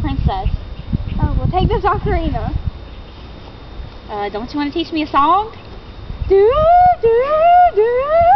princess. Oh, well, take this ocarina. Don't you want to teach me a song? Do, do, do.